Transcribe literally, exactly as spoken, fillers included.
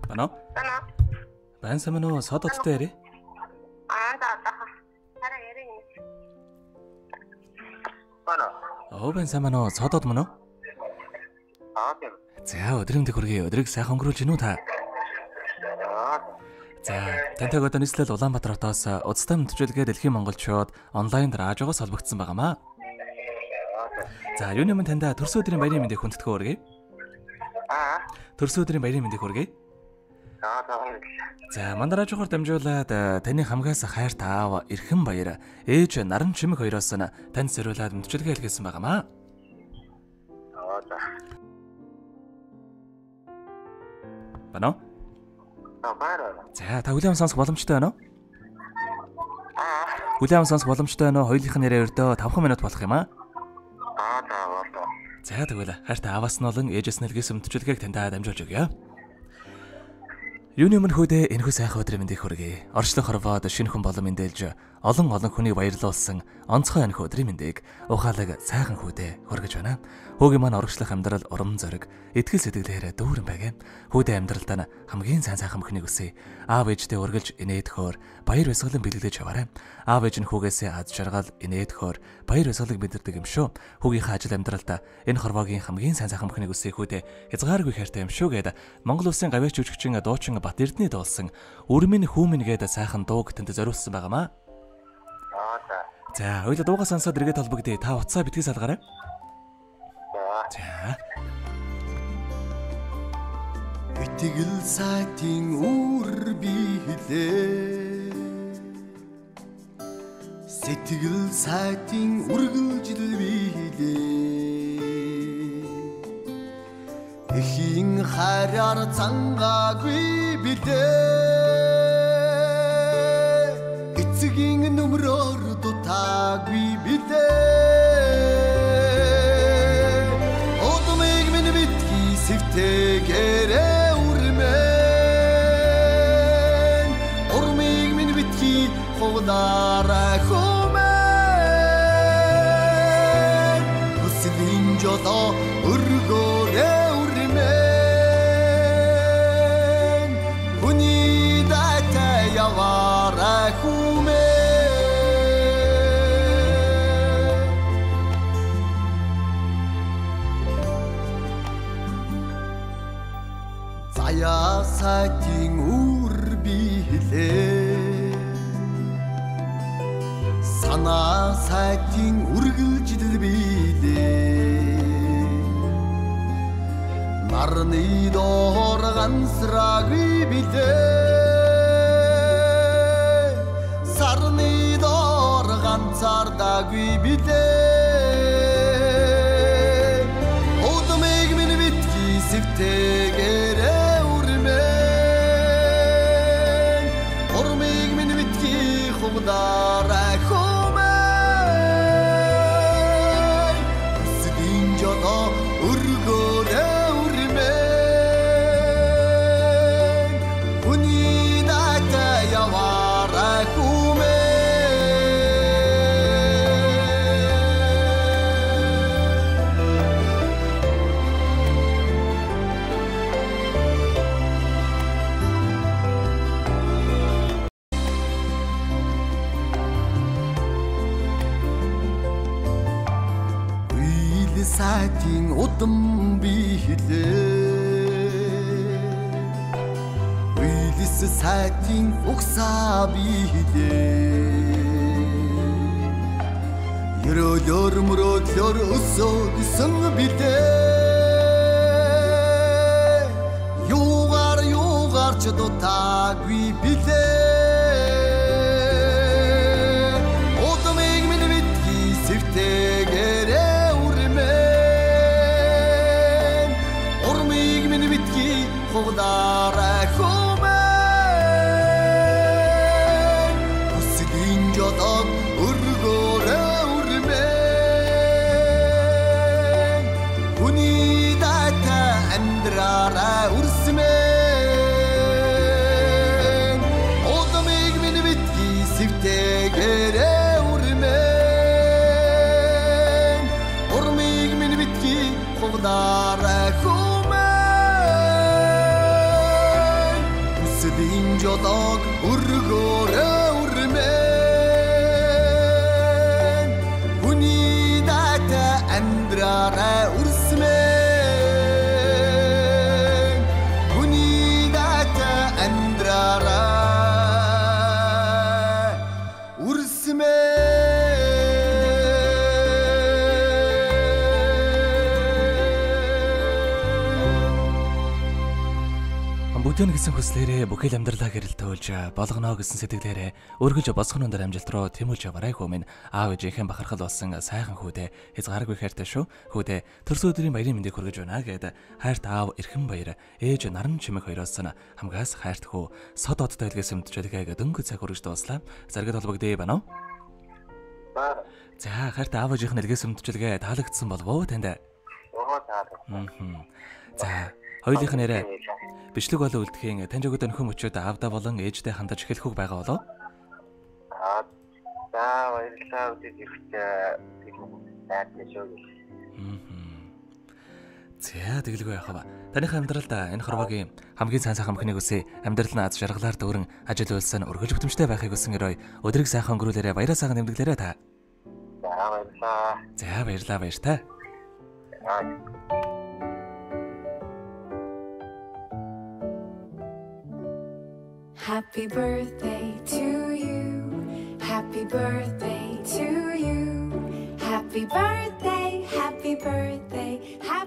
Ano? Ano? Байна сайн мөн үү? Сод оттой ярэ. Аа за за. Хараа ярин. Ano? Оо байна сайн мөн үү? Содод мөн үү? Аа тийм. За өдрөмдө хүргэе. Өдрийг сайхан өнгөрүүлж гинүү та. Аа. За тантай одоо нийслэл Улаанбаатар хотоос Удастай мэдчилгээ Дэлхийн монголчууд онлайн раажоогоос холбогдсон байгаамаа. За юуны өмнө танда төрсөн өдрийн баярын мэндийг хүндэтгэв хүргэе. Аа. Төрсөн өдрийн баярын мэндийг хүргэе. Аа таа. За мандараажгаар дамжуулаад таны хамгаас хайр таав эрхэм баяр ээж наран чимэг хоёроос нь танд зориулаад мэдчилгээ хэлгээсэн байгаамаа. Аа за. Бано? Аа баяр. За та хүлээм сонсох боломжтой байна уу? Аа. Хүлээм сонсох боломжтой байна уу? Хоёулынх нь яриа өрдөө таван минут болох юм аа. Аа за болоо. За тэгвэл хайртай ааваас нь болон ээжээс нь хэлгээсэн мэдчилгээг таньдаа дамжуулж өгье. Юуны өмнө хүүдээ энэхүү сайхан өдрийн мэндийг хүргэе. Орчлон хорвоод шинэ хүн болон мэндэлж олон олон хүнийг баярлуулсан онцгой энэхүү өдрийн мэндийг ухаалаг сайхан хүүдээ хүргэж байна. Хөөгийн маань урагшлах амьдрал урам зориг, итгэл сэтгэлээр дүүрэн байгаам. Хүүдээ амьдралдаа хамгийн сайн сайхан мөхнийг өсөе. Аав ээжтэй үргэлж инээдхөөр баяр баясгалан бэлгэлж яваарай. Аав ээж нь хүүгээсээ аз жаргал инээдхөөр баяр баясгалыг мэдэрдэг юм шүү. Хүүгийнхээ ажил амьдралдаа энэ хорвоогийн хамгийн сайн сайхан мөхнийг өсөе хүүдээ хязгааргүй хайртай юм шүү гэдэг Монгол Улсын гавьяач жүжигчин дуучин Бат Эрдэнэ дуулсан Өрмийн хүүмэн гэдэг сайхан дууг танд зориулсан байгаамаа. Аа за. За, хоёул дуугаа сонсоод эргээд толбогдъё. Та утсаа битгий салгаарай. За. Итгэл сайтын үр биелээ. Сэтгэл сайтын үргэлжил биелээ. Эхийн хараар цангаагүй билээ. Эцгийн нүмрээр дутаагүй билээ. Одмыг минь битгий сэвтэгээрээ үрмэн. Урмыг минь битгий ховдараа хүмэн. Хүслийн жолоо өргөөрээ үрмэн. Хүний датай яваараа хүмэн. Заяа сайтын үр биелээ. Санаа сайтын үргэлжил биелээ. Нарны доор ганцраагүй билээ. Сарны доор ганцардаагүй билээ. Одмыг минь битгий сэвтэгээрээ үрмэн. Урмыг минь битгий ховдараа хүмэн. Хүслийн жолоо өргөөрээ үрмэн. Хүний датай яваараа хүмэн. Сайтын удам биелээ. Уйлис сайтын угсаа биелээ. Ерөөлөөр мөрөөдлөөр өсөөсөн билээ. Юугаар юугаар ч дутаагүй билээ. Одмыг минь битгий сэвтэгээрээ ховдараа хүмэн. Хүслийн жолоо өргөөрөө үрмэн. Хүний датай амьдраараа үрсмэн. Одмыг минь битгий сэвтэгээрээ үрмэн. Урмыг минь битгий ховдараа хүмэн. Bodag urgore urmen Huni data andrara ursmen Huni data andrara ursmen Бүдүүн гэсэн хүслээрээ бүхэл амьдралаа гэрэлтүүлж болгоно гэсэн сэтгэлээрээ өргөж босгоно өндөр амжилт руу тэмүүлж яваарай хөөмин аав ээжийнхэн бахархал болсон сайхан хүүдээ хязгааргүй хайртай шүү хүүдээ төрсөн өдрийн баярын мэндийг хүргэж байна гэд хайрт аав эрхэн баяр ээж наран чимэг хоёроос нь хамгаас хайрт хүү сод одтой илгээс өмтжөлгээ дөнгө цаг хүргэж дууслаа заргад холбогдъё байна уу за хайрт аав ээжийнхэн илгээс өмтжөлгээ таалагдсан болов уу танд оо таалагдсан за хоёулынх нь нэрээ бичлэг болон үлдэхийн тань жогод нөхөн өчөөд аавда болон ээждээ хандаж эхлэх үг байгаа болоо. Аа за баярлалаа үгүй ихтэй таатай шүү. За тэгэлгүй яхав. Таныхаа амьдралд энэ хорвогийн хамгийн сайн сайхан мөхнийг үсэ амьдрал нь аз жаргалаар дүүрэн ажил үйлсэн өргөж бүтэмжтэй байхыг хүсэн өрөө өдрийг сайхан өнгөрүүлээрэ баяраа сайхан нэмдэглээрэ та. За баярлалаа. За баярлалаа баяр та. Happy birthday to you. Happy birthday to you. Happy birthday, happy birthday.